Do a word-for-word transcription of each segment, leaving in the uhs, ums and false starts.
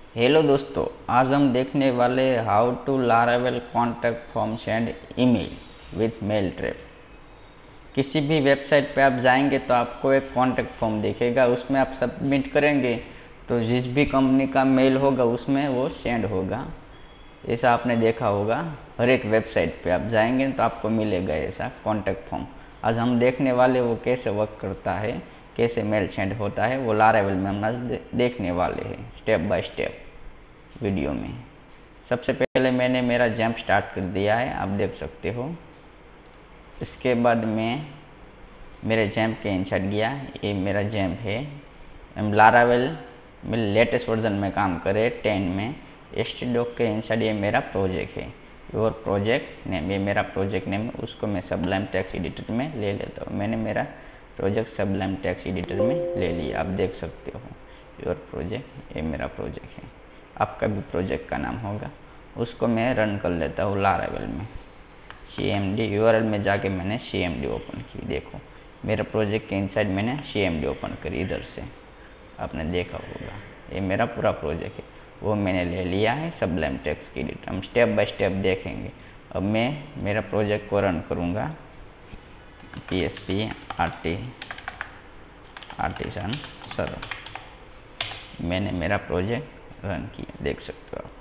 Hello दोस्तों, आज हम देखने वाले how to Laravel contact form send email with Mailtrap. किसी भी वेबसाइट पे आप जाएंगे तो आपको एक कॉन्टैक्ट फॉर्म दिखेगा, उसमें आप सबमिट करेंगे तो जिस भी कंपनी का मेल होगा उसमें वो सेंड होगा। ऐसा आपने देखा होगा, हर एक वेबसाइट पे आप जाएंगे तो आपको मिलेगा ऐसा कॉन्टैक्ट फॉर्म। आज हम देखने वाले वो कैसे वर्क करता है, कैसे मेल सेंड होता है, वो लारावेल में हम आज देखने वाले हैं स्टेप बाय स्टेप वीडियो में। सबसे पहले मैंने मेरा जैम्प स्टार्ट कर दिया है, आप देख सकते हो। इसके बाद मैं मेरे जैम्प के इंसर्ट गया, ये मेरा जैम्प है। हम लारावेल में लेटेस्ट वर्जन में काम करें टेन में। एचटीडॉक के इंसर्ट ये मेरा प्रोजेक्ट है, योर प्रोजेक्ट नेम, ये मेरा प्रोजेक्ट नेम है। उसको मैं सबलाइम टेक्स्ट एडिटर में ले लेता हूँ। मैंने मेरा प्रोजेक्ट सबलाइम टेक्स्ट एडिटर में ले लिया, आप देख सकते हो। योर प्रोजेक्ट, ये मेरा प्रोजेक्ट है। आपका भी प्रोजेक्ट का नाम होगा। उसको मैं रन कर लेता हूँ लारावेल में। सी एम डी यूआरएल में जाके मैंने सी एम डी ओपन की। देखो मेरा प्रोजेक्ट के इनसाइड मैंने सी एम डी ओपन करी इधर से, आपने देखा होगा। ये मेरा पूरा प्रोजेक्ट है, वो मैंने ले लिया है सबलाइम टेक्स्ट एडिटर। हम स्टेप बाय स्टेप देखेंगे। अब मैं मेरा प्रोजेक्ट को रन करूँगा। पी एस पी आर्टी आर्टिसन सर, मैंने मेरा प्रोजेक्ट रन किया, देख सकते हो आप।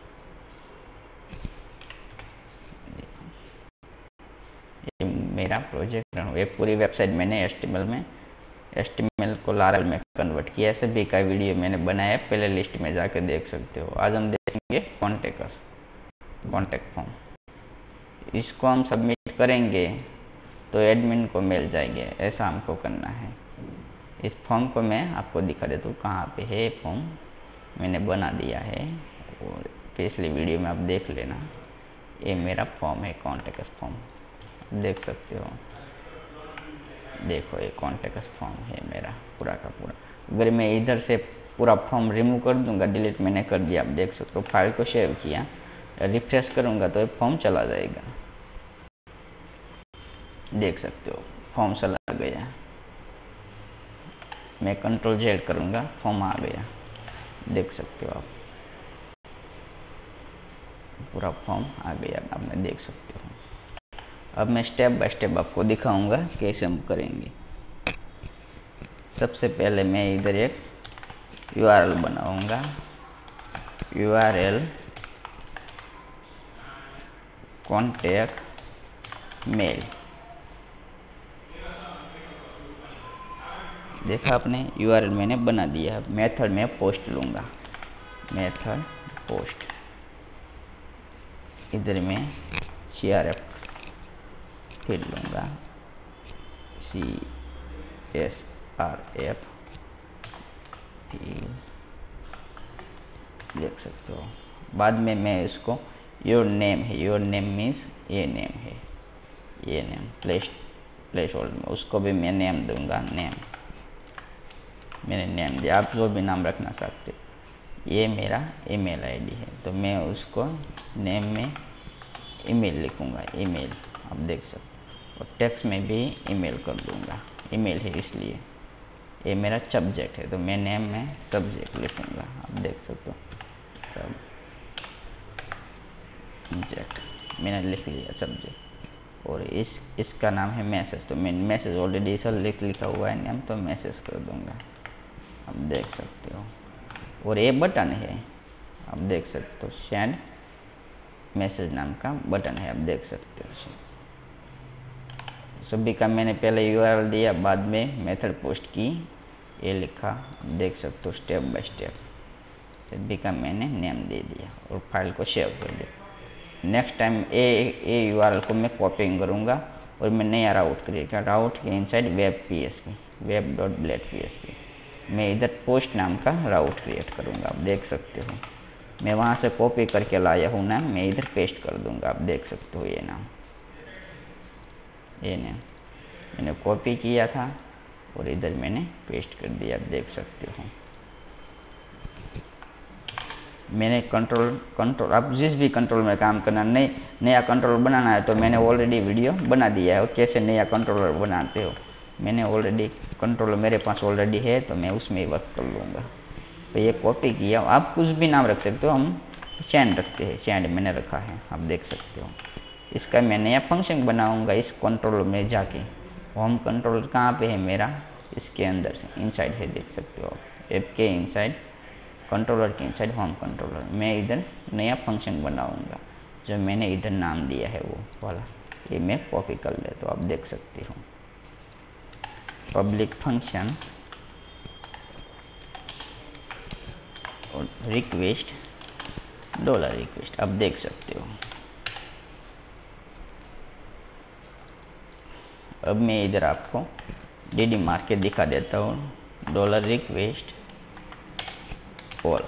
ये मेरा प्रोजेक्ट रन हुआ। ये पूरी वेबसाइट मैंने एचटीएमएल में एचटीएमएल को लारावेल में कन्वर्ट किया। सभी का वीडियो मैंने बनाया, पहले लिस्ट में जाकर देख सकते हो। आज हम देखेंगे कॉन्टैक्ट कॉन्टैक्ट फॉर्म। इसको हम सबमिट करेंगे तो एडमिन को मिल जाएंगे, ऐसा हमको करना है। इस फॉर्म को मैं आपको दिखा देता हूँ कहाँ पे है फॉर्म। मैंने बना दिया है और पिछली वीडियो में आप देख लेना। ये मेरा फॉर्म है, कॉन्टैक्ट फॉर्म, देख सकते हो। देखो ये कॉन्टैक्ट फॉर्म है मेरा पूरा का पूरा। अगर मैं इधर से पूरा फॉर्म रिमूव कर दूंगा, डिलीट मैंने कर दिया, आप देख सकते हो। फाइल को सेव किया, रिफ्रेश करूँगा तो ये फॉर्म चला जाएगा, देख सकते हो। फॉर्म चला गया। मैं कंट्रोल जेड करूँगा, फॉर्म आ गया, देख सकते हो आप। पूरा फॉर्म आ गया, आपने देख सकते हो। अब मैं स्टेप बाय स्टेप आपको दिखाऊंगा कैसे हम करेंगे। सबसे पहले मैं इधर एक यूआरएल बनाऊंगा। यूआरएल कॉन्टैक्ट मेल, देखा आपने, यूआरएल मैंने बना दिया है। मेथड में पोस्ट लूँगा, मेथड पोस्ट। इधर में सी आर एफ फिर लूँगा, सी एस आर एफ देख सकते हो। बाद में मैं इसको योर नेम है, योर नेम मीन्स ये नेम है, ये नेम प्लेस प्लेस होल्डर में, उसको भी मैं नेम दूंगा। नेम मैंने नेम दिया, आप जो भी नाम रखना सकते। ये मेरा ईमेल आईडी है तो मैं उसको नेम में ईमेल लिखूँगा, ईमेल, आप देख सकते हो। और टेक्स्ट में भी ईमेल कर दूँगा, ईमेल है इसलिए। ये मेरा सब्जेक्ट है तो मैं नेम में सब्जेक्ट लिखूँगा, आप देख सकते हो। सब्जेक्ट मैंने लिख लिया सब्जेक्ट। और इस इसका नाम है मैसेज, तो मैं मैसेज ऑलरेडी इस लिख लिखा हुआ है नेम, तो मैसेज कर दूँगा, आप देख सकते हो। और ये बटन है, आप देख सकते हो, सेंड मैसेज नाम का बटन है, आप देख सकते हो। सभी का मैंने पहले यूआरएल दिया, बाद में मेथड पोस्ट की, ये लिखा, देख सकते हो। स्टेप बाय स्टेप सभी का मैंने नेम दे दिया और फाइल को सेव कर दिया। Next time a a URL को मैं कॉपिंग करूँगा और मैं नया राउट क्रिएट कर, राउट के inside web PSP, web dot blade PSP, मैं इधर पोस्ट नाम का राउट क्रिएट करूँगा, आप देख सकते हो। मैं वहाँ से कॉपी करके लाया हूँ नाम, मैं इधर पेस्ट कर दूँगा, आप देख सकते हो। ये नाम, ये नाम मैंने कॉपी किया था और इधर मैंने पेस्ट कर दिया, आप देख सकते हो। मैंने कंट्रोल कंट्रोल आप जिस भी कंट्रोल में काम करना, नई नया कंट्रोल बनाना है तो मैंने ऑलरेडी वीडियो बना दिया है, और कैसे नया कंट्रोलर बनाते हो। मैंने ऑलरेडी कंट्रोलर मेरे पास ऑलरेडी है तो मैं उसमें ही वर्क कर लूँगा। तो ये कॉपी किया, आप कुछ भी नाम रख सकते हो, हम सेंड रखते हैं, सेंड मैंने रखा है, आप देख सकते हो। इसका मैं नया फंक्शन बनाऊंगा इस कंट्रोलर में जाके। होम कंट्रोलर कहाँ पे है मेरा, इसके अंदर से इनसाइड है, देख सकते हो ऐप के इनसाइड, कंट्रोलर के इनसाइड होम कंट्रोलर। मैं इधर नया फंक्शन बनाऊंगा जो मैंने इधर नाम दिया है वो वाला, ये मैं कॉपी कर ले, तो आप देख सकते हो पब्लिक फंक्शन और रिक्वेस्ट डॉलर रिक्वेस्ट, आप देख सकते हो। अब मैं इधर आपको डीडी मार के दिखा देता हूँ, डॉलर रिक्वेस्ट ऑल,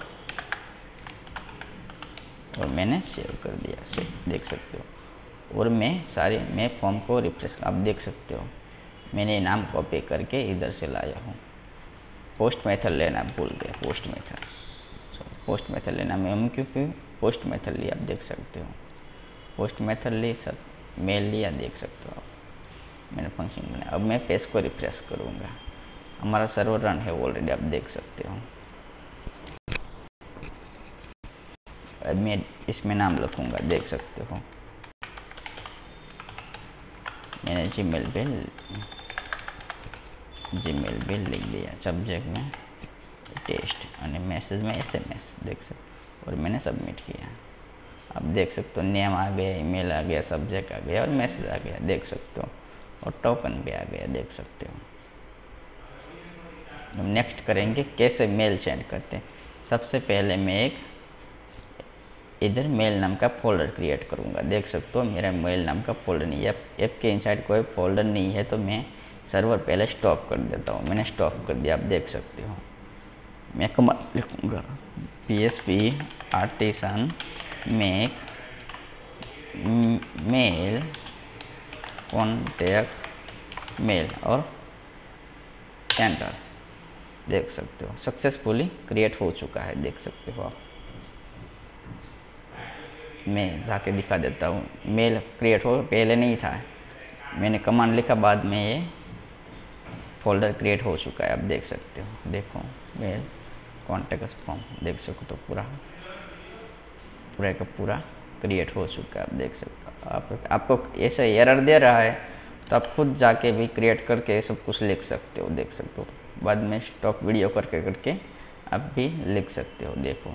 और मैंने सेव कर दिया, सेव देख सकते हो। और मैं सारे मैं फॉर्म को रिफ्रेश, आप देख सकते हो मैंने नाम कॉपी करके इधर से लाया हूँ। पोस्ट मेथड लेना भूल गया, पोस्ट मेथड पोस्ट मेथड लेना मैं हम क्योंकि पोस्ट मेथड लिया, आप देख सकते हो पोस्ट मेथड ली, सब मेल लिया, देख सकते हो आप मैंने फंक्शन बनाया। अब मैं पेज को रिफ्रेश करूँगा, हमारा सर्वर रन है ऑलरेडी, आप देख सकते हो। अब मैं इसमें नाम लिखूँगा, देख सकते हो मैंने जीमेल पे जीमेल पे लिख दिया, सब्जेक्ट में टेस्ट और मैसेज में एसएमएस, देख सकते हो, और मैंने सबमिट किया। आप देख सकते हो नेम आ गया, ईमेल आ गया, सब्जेक्ट आ गया और मैसेज आ गया, देख सकते हो, और टोकन भी आ गया, देख सकते हो। हम नेक्स्ट करेंगे कैसे मेल सेंड करते हैं। सबसे पहले मैं एक इधर मेल नाम का फोल्डर क्रिएट करूँगा, देख सकते हो मेरा मेल नाम का फोल्डर नहीं है, ऐप के इनसाइड कोई फोल्डर नहीं है, तो मैं सर्वर पहले स्टॉप कर देता हूँ। मैंने स्टॉप कर दिया, आप देख सकते हो। मैं कमांड लिखूँगा P S P artisan make mail contact mail और एंटर, देख सकते हो सक्सेसफुली क्रिएट हो चुका है, देख सकते हो आप। मैं जाके दिखा देता हूँ, मेल क्रिएट हो, पहले नहीं था, मैंने कमांड लिखा बाद में ये फोल्डर क्रिएट हो चुका है, आप देख सकते हो। देखो मेल कॉन्टैक्ट फॉर्म, देख सकते हो पूरा पूरा का पूरा क्रिएट हो चुका है, आप देख सकते हो। आप आपको ऐसा एरर दे रहा है तो आप खुद जाके भी क्रिएट करके सब कुछ लिख सकते हो, देख सकते हो। बाद में स्टॉप वीडियो करके करके आप भी लिख सकते हो, देखो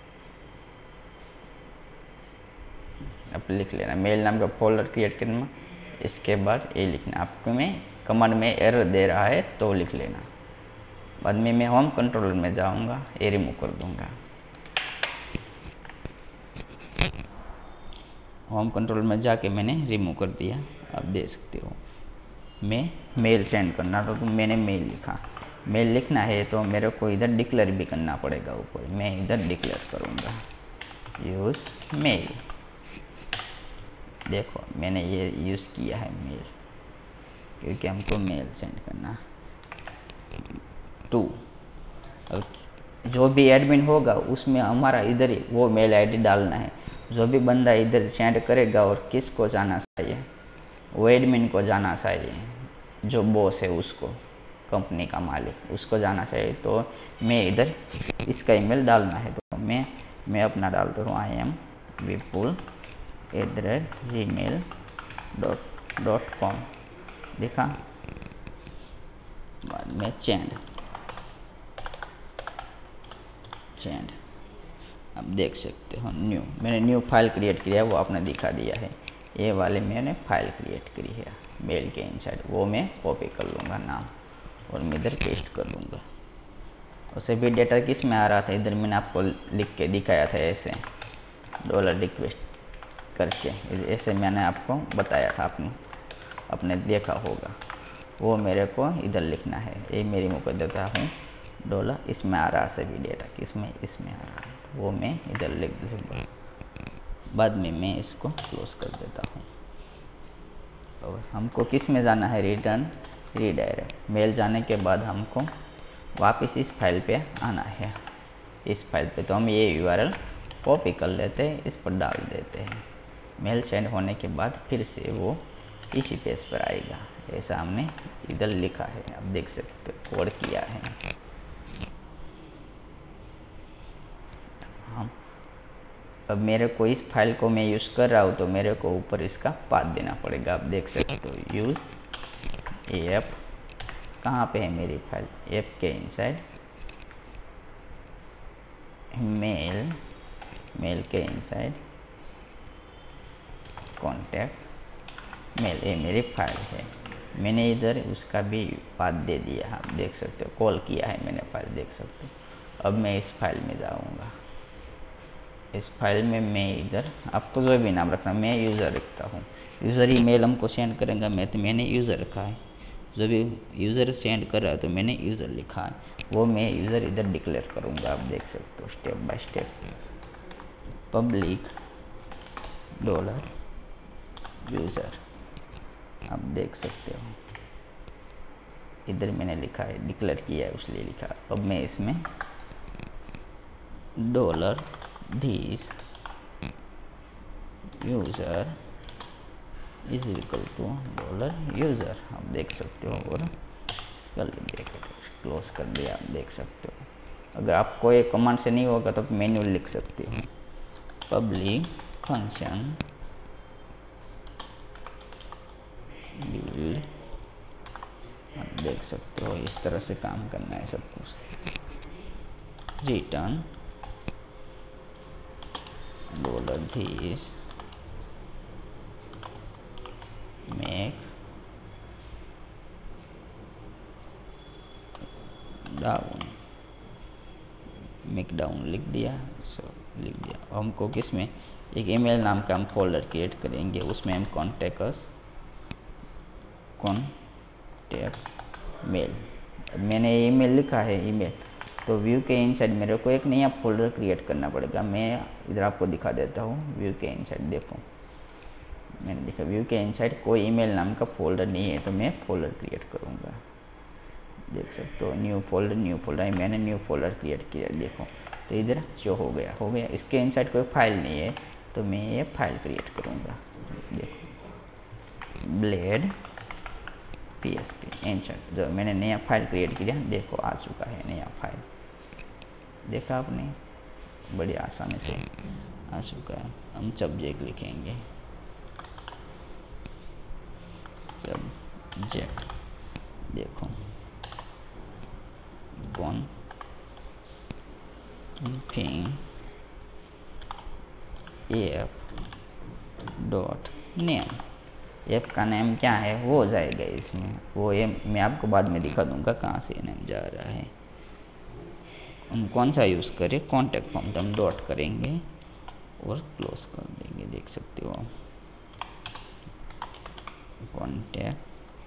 आप लिख लेना मेल नाम का फोल्डर क्रिएट करना। इसके बाद ये लिखना, आपको में कमांड में एरर दे रहा है तो लिख लेना। बाद में मैं होम कंट्रोलर में जाऊंगा, ये रिमूव कर दूंगा। होम कंट्रोलर में जाके मैंने रिमूव कर दिया, आप देख सकते हो। मैं मेल सेंड करना था तो मैंने मेल लिखा, मेल लिखना है तो मेरे को इधर डिक्लेयर भी करना पड़ेगा ऊपर। मैं इधर डिक्लेयर करूँगा यूज़ मेल, देखो मैंने ये यूज़ किया है मेल, क्योंकि हमको मेल सेंड करना टू। अब जो भी एडमिन होगा उसमें हमारा इधर ही वो मेल आईडी डालना है। जो भी बंदा इधर सेंड करेगा और किसको जाना चाहिए, वो एडमिन को जाना चाहिए, जो बॉस है उसको, कंपनी का मालिक उसको जाना चाहिए। तो मैं इधर इसका ईमेल डालना है, तो मैं मैं अपना डालता हूँ I am Vipul at the rate Gmail dot dot com, देखा। बाद में चेंड चेंड आप देख सकते हो न्यू, मैंने न्यू फाइल क्रिएट किया है, वो आपने दिखा दिया है। ये वाले मैंने फाइल क्रिएट करी है मेल के इनसाइड, वो मैं कॉपी कर लूँगा नाम और मैं इधर पेस्ट कर लूँगा। उससे भी डेटा किस में आ रहा था, इधर मैंने आपको लिख के दिखाया था ऐसे डॉलर रिक्वेस्ट करके, ऐसे मैंने आपको बताया था, आपने आपने देखा होगा। वो मेरे को इधर लिखना है, ये मेरी मुँह कर देता हूँ डॉलर, इसमें आ रहा सभी डेटा, किसमें इसमें आ रहा है, वो मैं इधर लिख दूँगा। बाद में मैं इसको क्लोज कर देता हूँ। और हमको किस में जाना है, रिटर्न रीडायरेक्ट मेल जाने के बाद हमको वापस इस फाइल पे आना है, इस फाइल पे। तो हम ये यूआरएल कॉपी कर लेते हैं, इस पर डाल देते हैं। मेल सेंड होने के बाद फिर से वो इसी पेज पर आएगा, ऐसा हमने इधर लिखा है, आप देख सकते हो कोड किया है। हम अब मेरे को इस फाइल को मैं यूज़ कर रहा हूँ तो मेरे को ऊपर इसका पाथ देना पड़ेगा। आप देख सकते हो यूज़ ऐप, कहाँ पे है मेरी फाइल, ऐप के इनसाइड मेल, मेल के इनसाइड कॉन्टैक्ट मेल, ये मेरी फाइल है। मैंने इधर उसका भी पाथ दे दिया, आप देख सकते हो, कॉल किया है मैंने फाइल, देख सकते हो। अब मैं इस फाइल में जाऊंगा, इस फाइल में मैं इधर आपको जो भी नाम रखना, मैं यूज़र रखता हूँ। यूज़र ईमेल हमको सेंड करेंगे, मैं तो मैंने यूज़र रखा है। जो भी यूज़र सेंड कर रहा है तो मैंने यूज़र लिखा है, वो मैं यूज़र इधर डिक्लेयर करूँगा। आप देख सकते हो step by step, public dollar user, आप देख सकते हो इधर मैंने लिखा है, डिक्लेयर किया है इसलिए लिखा। अब मैं इसमें dollar this user is equal to dollar user, आप देख सकते हो, और कर देख क्लोज कर दिया, आप देख सकते हो। अगर आपको ये कमांड से नहीं होगा तो मैन्युअल लिख सकते हो, पब्लिक फंक्शन बिल्ड, आप देख सकते हो इस तरह से काम करना है सब कुछ। Return dollar this make down, make down लिख दिया, सो लिख दिया। हमको किस में एक ईमेल नाम का हम फोल्डर क्रिएट करेंगे, उसमें हम कॉन्टैक्ट कॉन्टैक्ट मेल, मैंने ईमेल लिखा है ईमेल, तो व्यू के इनसाइड मेरे को एक नया फोल्डर क्रिएट करना पड़ेगा। मैं इधर आपको दिखा देता हूँ, व्यू के इनसाइड देखो, मैंने देखा व्यू के इनसाइड कोई ईमेल नाम का फोल्डर नहीं है, तो मैं फोल्डर क्रिएट करूँगा। देख सकते हो न्यू फोल्डर, न्यू फोल्डर, मैंने न्यू फोल्डर क्रिएट किया, देखो तो इधर शो हो गया, हो गया। इसके इनसाइड कोई फाइल नहीं है तो मैं ये फाइल क्रिएट करूँगा, देखो blade P S P inside, जो मैंने नया फाइल क्रिएट किया, देखो आ चुका है नया फाइल, देखा आपने, बड़ी आसानी से आ चुका है। हम सब्जेक्ट लिखेंगे, सब्जेक्ट देखो कौन एफ डॉट नेम, ऐप का नेम क्या है वो हो जाएगा इसमें, वो ये मैं आपको बाद में दिखा दूंगा कहाँ से नेम जा रहा है। हम कौन सा यूज़ करें, कॉन्टैक्ट फॉर्म, तो हम डॉट करेंगे और क्लोज कर देंगे, देख सकते हो कॉन्टैक्ट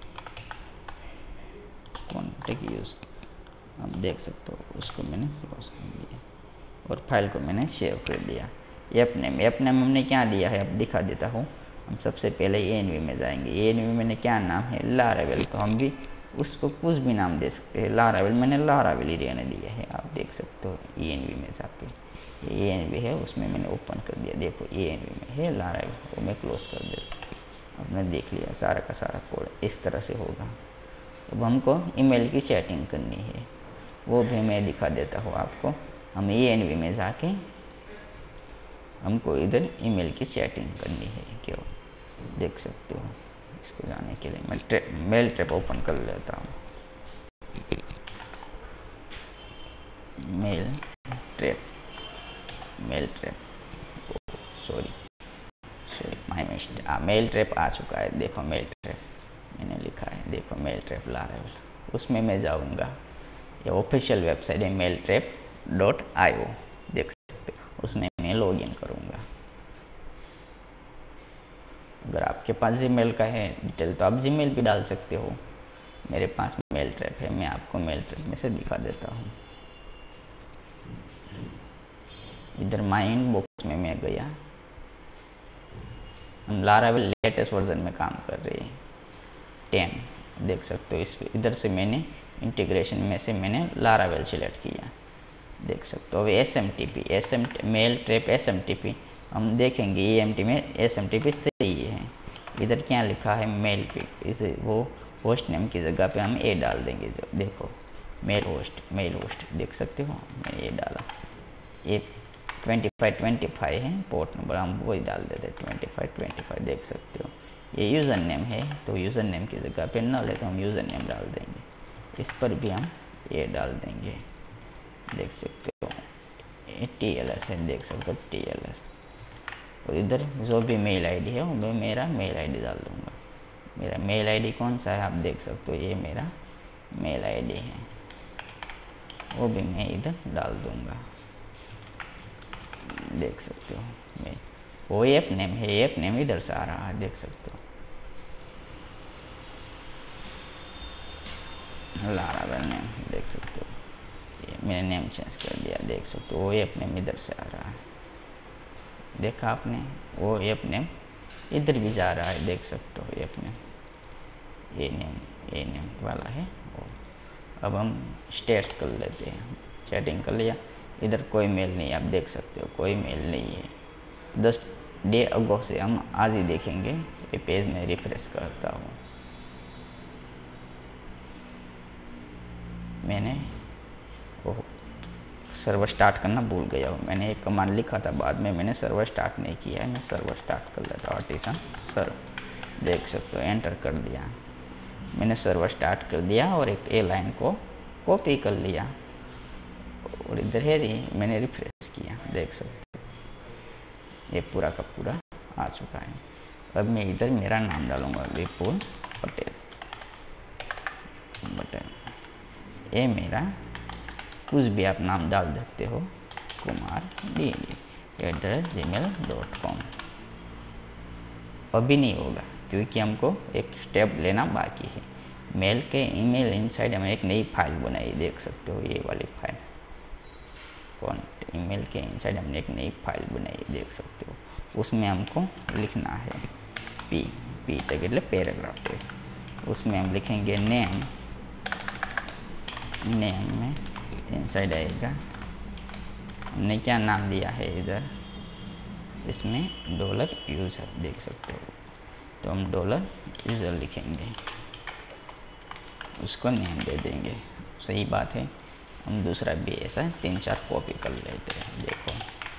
कॉन्टैक्ट यूज़, आप देख सकते हो उसको मैंने क्लोज कर दिया और फाइल को मैंने सेव कर दिया। ऐप नेम, ऐप नेम हमने क्या दिया है अब दिखा देता हूँ। हम सबसे पहले ए एन वी में जाएंगे, ए एन वी मैंने क्या नाम है लारावेल, तो हम भी उसको कुछ भी नाम दे सकते हैं। लारावेल मैंने लारावेल ही रहने दिया है, आप देख सकते हो ए एन वी में जाके, ए एन वी है उसमें मैंने ओपन कर दिया, देखो ए एन वी में है लारावेल, वो मैं क्लोज कर देता। आपने देख लिया सारा का सारा कोड इस तरह से होगा। अब हमको ईमेल की सेटिंग करनी है, वो भी मैं दिखा देता हूँ आपको। हम ए एन वी में जाके हमको इधर ईमेल की सेटिंग करनी है, क्यों देख सकते हो। इसको जाने के लिए मैं ट्रैप मेल ट्रैप ओपन कर लेता हूँ, mail trap mail trap sorry sorry my mistake, mail trap आ चुका है, देखो मेल ट्रैप मैंने लिखा है, देखो मेल ट्रैप लारावेल, उसमें मैं जाऊँगा। ये ऑफिशियल वेबसाइट है mail trap dot I O, देख सकते हो, उसमें मैं लॉग इन करूँगा। अगर आपके पास जीमेल का है डिटेल तो आप जीमेल भी डाल सकते हो, मेरे पास मेल ट्रैप है, मैं आपको मेल ट्रैप में से दिखा देता हूँ। इधर माई इनबॉक्स में मैं गया, हम लारावेल लेटेस्ट वर्जन में काम कर रहे हैं टेन, देख सकते हो। इस इधर से मैंने इंटीग्रेशन में से मैंने लारावेल सिलेक्ट किया, देख सकते हो। अब S M T P S M mail trap S M T P हम देखेंगे, ए एम टी में एस एम टी पी सही है। इधर क्या लिखा है मेल पे, इसे वो होस्ट नेम की जगह पे हम ए डाल देंगे, जो देखो मेल होस्ट मेल होस्ट देख सकते हो, मैंने ये डाला, A twenty five twenty five है पोर्ट नंबर, हम वही डाल देते हैं ट्वेंटी फाइव ट्वेंटी फाइव। देख सकते हो ये यूज़र नेम है, तो यूज़र नेम की जगह पे नल है तो हम यूज़र नेम डाल देंगे। इस पर भी हम ये डाल देंगे, देख सकते हो टी एल एस है, देख सकते हो टी एल एस। और इधर जो भी मेल आईडी है वो मैं मेरा मेल आईडी डाल दूँगा। मेरा मेल आईडी कौन सा है आप देख सकते हो, ये मेरा मेल आईडी है, वो भी मैं इधर डाल दूँगा। देख सकते हो मैं वो ऐप नेम है, ऐप नेम इधर से आ रहा है, देख सकते हो लारावेल नेम, देख सकते हो ये मैंने नेम चेंज कर दिया। देख सकते हो वो ऐप नेम इधर से आ रहा है, देखा आपने, वो ऐप नेम इधर भी जा रहा है, देख सकते हो ऐप नेम ये नेम ये नेम वाला है वो। अब हम स्टेट कर लेते हैं, सेटिंग कर लिया। इधर कोई मेल नहीं, आप देख सकते हो कोई मेल नहीं है। दस डे अगो से हम आज ही देखेंगे। ये पेज में रिफ्रेश करता हूँ, मैंने वो सर्वर स्टार्ट करना भूल गया हूँ। मैंने एक कमांड लिखा था, बाद में मैंने सर्वर स्टार्ट नहीं किया है। मैं सर्वर स्टार्ट कर लेता हूँ, आर्टिसन सर्व, देख सकते हो एंटर कर दिया। मैंने सर्वर स्टार्ट कर दिया और एक ए लाइन को कॉपी कर लिया और इधर है ही मैंने रिफ्रेश किया, देख सकते हो ये पूरा का पूरा आ चुका है। अब मैं इधर मेरा नाम डालूंगा, विपुल पटेल पटेल ये मेरा कुछ भी आप नाम डाल सकते हो, Kumar D D at the rate Gmail dot com. अभी नहीं होगा क्योंकि हमको एक स्टेप लेना बाकी है। मेल के ईमेल इनसाइड हमें एक नई फाइल बनाई, देख सकते हो ये वाली फाइल, कौन ईमेल के इनसाइड हमने एक नई फाइल बनाई, देख सकते हो। उसमें हमको लिखना है पी पी तक मतलब पैराग्राफ है, उसमें हम लिखेंगे नेम। नेम में इनसाइड आएगा, हमने क्या नाम दिया है इधर, इसमें डॉलर यूज़र, देख सकते हो तो हम डॉलर यूज़र लिखेंगे, उसको नेम दे देंगे। सही बात है, हम दूसरा भी ऐसा तीन चार कॉपी कर लेते हैं। देखो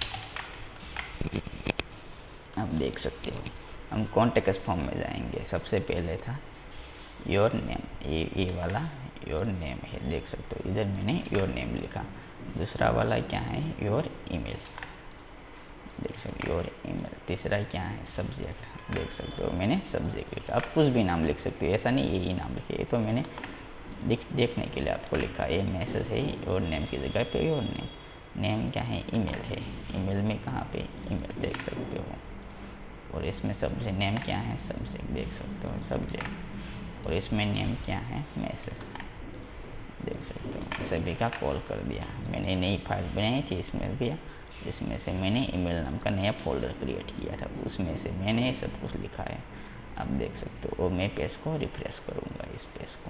आप देख सकते हो हम कॉन्टेक्स्ट फॉर्म में जाएंगे। सबसे पहले था योर नेम, ये ये वाला योर नेम है, देख सकते हो इधर मैंने योर नेम लिखा। दूसरा वाला क्या है, योर ईमेल, देख सकते हो योर ईमेल। तीसरा क्या है, सब्जेक्ट, देख सकते हो मैंने सब्जेक्ट लिखा। आप कुछ भी नाम लिख सकते हो, ऐसा नहीं यही नाम लिखे, तो मैंने देख देखने के लिए आपको लिखा। ये मैसेज है योर नेम की जगह पे योर नेम। नेम क्या है, ईमेल है, ईमेल में कहाँ पे ईमेल, देख सकते हो। और इसमें सब्जेक्ट नेम क्या है, सब्जेक्ट, देख सकते हो सब्जेक्ट। और इसमें नेम क्या है, मैसेज, देख सकते हो। सभी का कॉल कर दिया। मैंने नई फाइल बनाई थी इसमें भी, इसमें से मैंने ईमेल नाम का नया फोल्डर क्रिएट किया था, उसमें से मैंने सब कुछ लिखा है, आप देख सकते हो। और मैं पेज को रिफ्रेश करूँगा, इस पेज को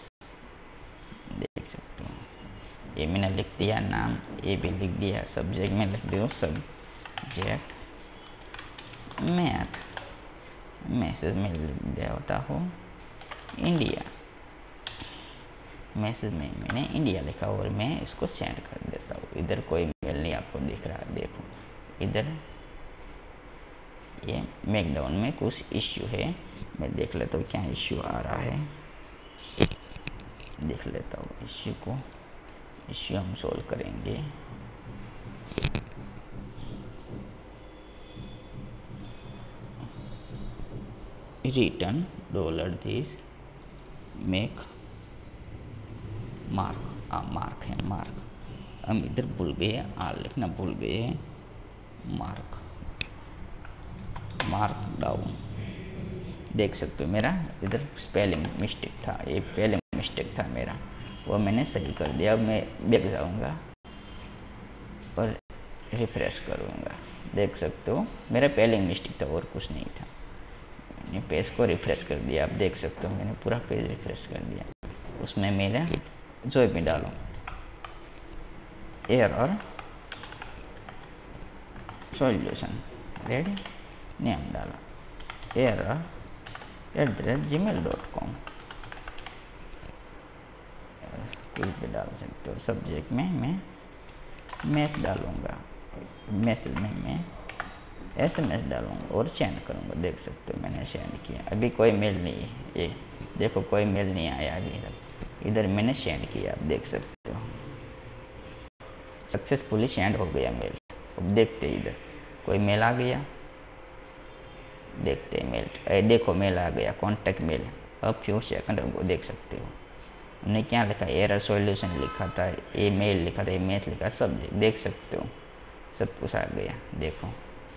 देख सकते हो। ये मैंने लिख दिया नाम, ये भी लिख दिया। सब्जेक्ट में लिख दो सब्जेक्ट मैथ, मैसेज में लिख दिया होता हो इंडिया, मैसेज में मैंने इंडिया लिखा और मैं इसको सेंड कर देता हूँ। इधर कोई मेल नहीं आपको दिख रहा है, देखो इधर ये मैकडाउन में कुछ इश्यू है, मैं देख लेता हूँ क्या इश्यू आ रहा है, देख लेता हूँ इश्यू को। इश्यू हम सोल्व करेंगे। Return dollar this make mark, आ मार्क है मार्क, हम इधर भूल गए, आर लिखना भूल गए, मार्क मार्क डाउन, देख सकते हो मेरा इधर स्पेलिंग मिस्टेक था, ये स्पेलिंग मिस्टेक था मेरा, वो मैंने सही कर दिया। अब मैं बैक जाऊंगा और रिफ्रेश करूंगा, देख सकते हो मेरा स्पेलिंग मिस्टेक था और कुछ नहीं था। मैंने पेज को रिफ्रेश कर दिया, आप देख सकते हो मैंने पूरा पेज रिफ्रेश कर दिया। उसमें मेरा जो भी डालो एरर सॉल्यूशन, रेडी नेम डालो error at the rate Gmail dot com, कुछ भी डाल सकते हो। सब्जेक्ट में मैं मैथ डालूँगा मैसेज में मैं एसएमएस डालूंगा और सेंड करूंगा। देख सकते हो मैंने सेंड किया, अभी कोई मेल नहीं है, ये देखो कोई मेल नहीं आया अभी तक। इधर मैंने सेंड किया, आप देख सकते हो सक्सेसफुली सेंड हो गया मेल। अब देखते इधर कोई मेल आ गया, देखते हैं मेल। ए, देखो मेल आ गया, कॉन्टैक्ट मेल। अब फ्यू सेकंड को देख सकते हो हमने क्या लिखा, एरर सॉल्यूशन लिखा था, ये मेल लिखा था, ये मैथ लिखा, सब देख सकते हो सब कुछ आ गया। देखो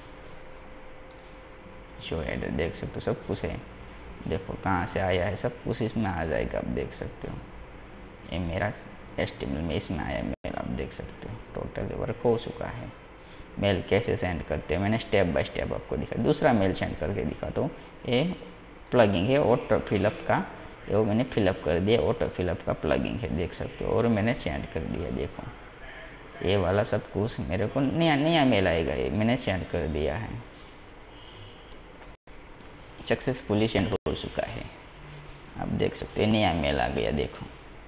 शो एडर देख सकते हो सब कुछ है, देखो कहाँ से आया है सब कुछ इसमें आ जाएगा। आप देख सकते हो ये मेरा एस्टिमेट में इसमें आया मेल, आप देख सकते हो टोटल वर्क हो चुका है। मेल कैसे सेंड करते हैं मैंने स्टेप बाय स्टेप आपको दिखा। दूसरा मेल सेंड करके दिखा, तो ये प्लगिंग है ऑटो फिलअप का, ये वो मैंने फिलअप कर दिया, ऑटो फिलअप का प्लगिंग है देख सकते हो, और मैंने सेंड कर दिया। देखो ये वाला सब कुछ मेरे को नया नया मेल आएगा, ये मैंने सेंड कर दिया है, सक्सेसफुली सेंड हो चुका है। आप देख सकते हैं नया मेल आ गया। देखो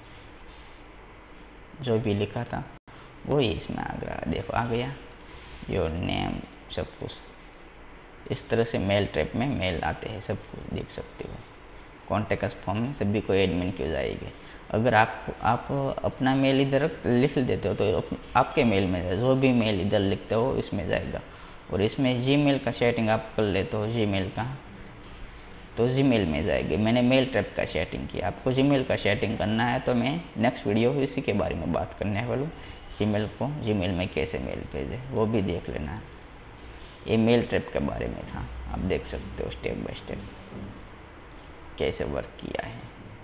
जो भी लिखा था वही इसमें आ गया, देखो आ गया योर नेम सब कुछ। इस तरह से मेल ट्रैप में मेल आते हैं सब कुछ देख सकते हो। कॉन्टैक्ट फॉर्म में सभी को एडमिन किए जाएंगे। अगर आप आप अपना मेल इधर लिख देते हो तो आपके मेल में जाए, जो भी मेल इधर लिखते हो इसमें जाएगा। और इसमें जीमेल का सेटिंग आप कर लेते हो, जीमेल का तो जीमेल में जाएगी। मैंने मेल ट्रैप का सेटिंग किया, आपको जीमेल का सेटिंग करना है तो मैं नेक्स्ट वीडियो इसी के बारे में बात करने वाला हूँ। जीमेल को जीमेल में कैसे मेल भेजे वो भी देख लेना है। ये मेल ट्रैप के बारे में था, आप देख सकते हो स्टेप बाय स्टेप कैसे वर्क किया है।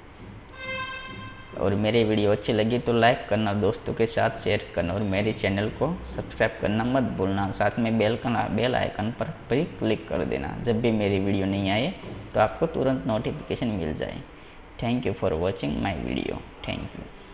और मेरी वीडियो अच्छी लगी तो लाइक करना, दोस्तों के साथ शेयर करना, और मेरे चैनल को सब्सक्राइब करना मत भूलना। साथ में बेल का बेल आइकन पर भी क्लिक कर देना, जब भी मेरी वीडियो नहीं आए तो आपको तुरंत नोटिफिकेशन मिल जाए। Thank you for watching my video, thank you.